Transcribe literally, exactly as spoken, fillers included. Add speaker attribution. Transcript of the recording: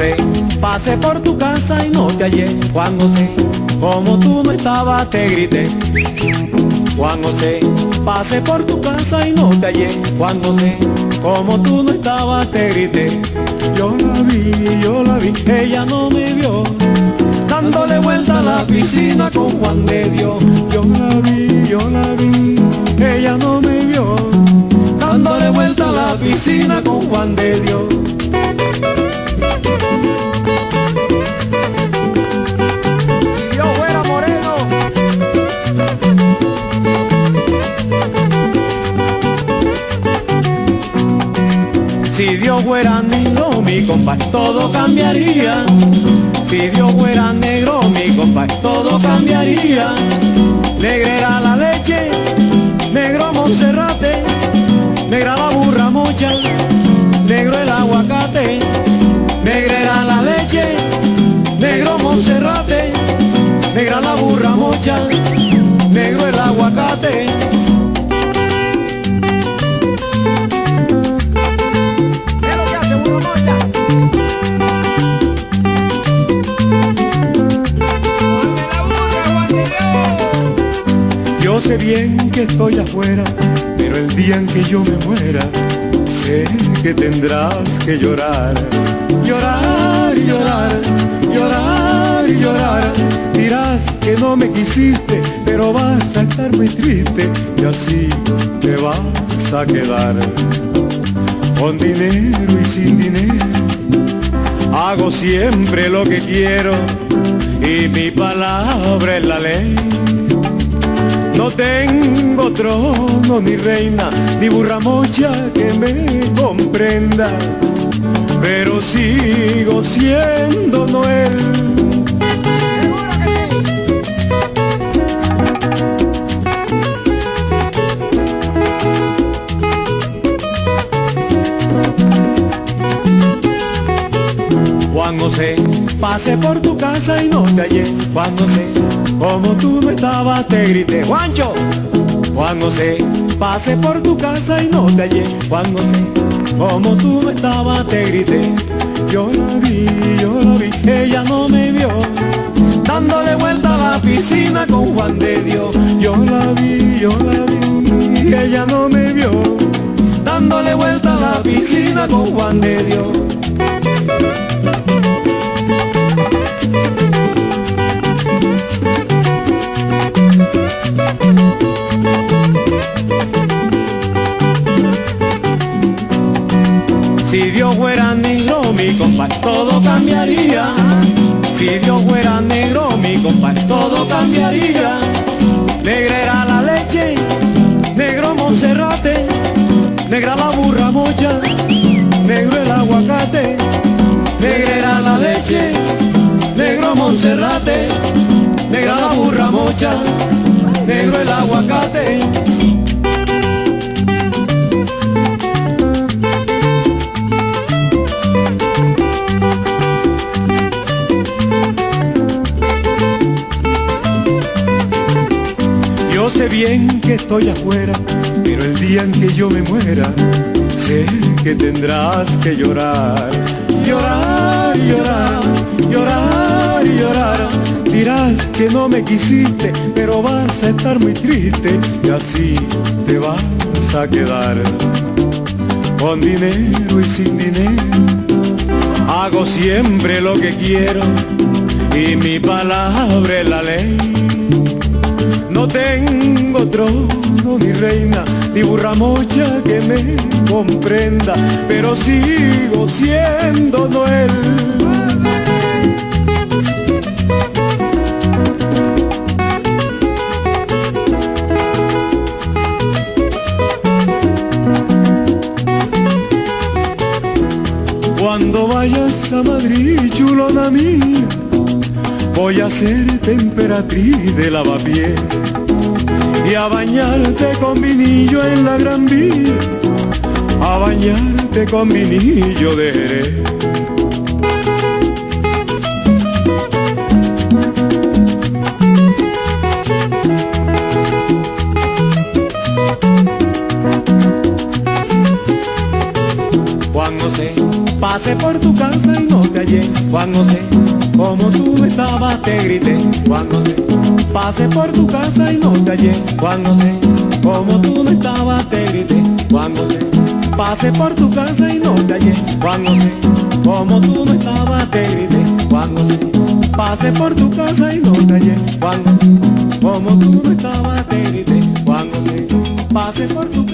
Speaker 1: José, pasé por tu casa y no te hallé. Juan José, como tú no estabas te grité. Juan José, pasé por tu casa y no te hallé. Juan José, como tú no estabas te grité. Yo la vi, yo la vi, ella no me vio, dándole vuelta a la piscina con Juan de Dios. Yo la vi, yo la vi, ella no me vio, dándole vuelta a la piscina con Juan de Dios. Si Dios fuera moreno, si Dios fuera negro, mi compadre, todo cambiaría. Si Dios fuera negro, mi compadre, todo cambiaría. Negra era la leche, negro Monserrate, negra la burra mocha, negro el aguacate. Negra era la leche, negro Monserrate, negra la burra mocha, negro el aguacate. Yo sé bien que estoy afuera, pero el día en que yo me muera, sé que tendrás que llorar. Llorar, llorar, llorar, llorar. Dirás que no me quisiste, pero vas a estar muy triste y así te vas a quedar. Con dinero y sin dinero, hago siempre lo que quiero y mi palabra es la ley. No tengo trono ni reina, ni burra mocha que me comprenda, pero sigo siendo Noel. ¡Seguro que sí! Juan José, pasé por tu casa y no te hallé. Juan José, como tú no estabas te grité. Juancho, Juan José, pasé por tu casa y no te hallé. Juan José, como tú no estabas te grité. Yo la vi, yo la vi, ella no me vio, dándole vuelta a la piscina con Juan de Dios. Yo la vi, yo la vi, ella no me vio, dándole vuelta a la piscina con Juan de Dios. Si Dios fuera negro, mi compadre, todo cambiaría. Si Dios fuera negro, mi compadre, todo cambiaría. Negra era la leche, negro Monserrate, negra la burra mocha, negro el aguacate. Negra era la leche, negro Monserrate, negra la burra mocha, negro el aguacate. Yo sé bien que estoy afuera, pero el día en que yo me muera, sé que tendrás que llorar. Llorar, llorar, llorar, llorar. Dirás que no me quisiste, pero vas a estar muy triste y así te vas a quedar. Con dinero y sin dinero, hago siempre lo que quiero y mi palabra es la ley. No tengo trono ni reina, ni burra mocha que me comprenda, pero sigo siendo Noel. Cuando vayas a Madrid, chulona mía, voy a ser emperatriz de lavapiés y a bañarte con vinillo en la Gran Vía, a bañarte con vinillo de Jerez. Juan José, pasé por tu casa y no te hallé, Juan José, como tú no estabas te grité, Juan José, pasé por tu casa y no te hallé, Juan José, como tú no estabas te grité, Juan José, pasé por tu casa y no te hallé, Juan José, como tú no estabas te grité, Juan José, pasé por tu casa y no te hallé, Juan José, como tú no estabas te grité, Juan José, pasé por tu